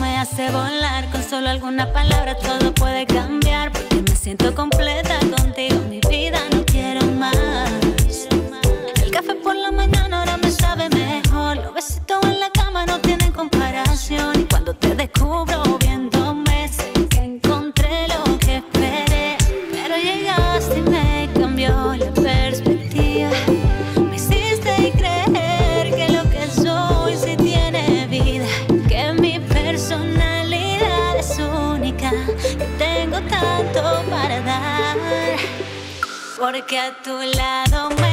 me hace volar. Con solo algunas palabras todo puede cambiar. Porque me siento completa contigo, mi vida, no quiero más. El café por la mañana ahora me sabe mejor. Los besitos en la cama no tienen comparación. Y cuando te descubro viéndome, sé que encontré lo que esperé. Pero llegaste y me cambió la perspectiva. Me hiciste creer que lo que soy sí tiene vida, que mi personalidad es única, que tengo tanto para dar. Porque a tu lado me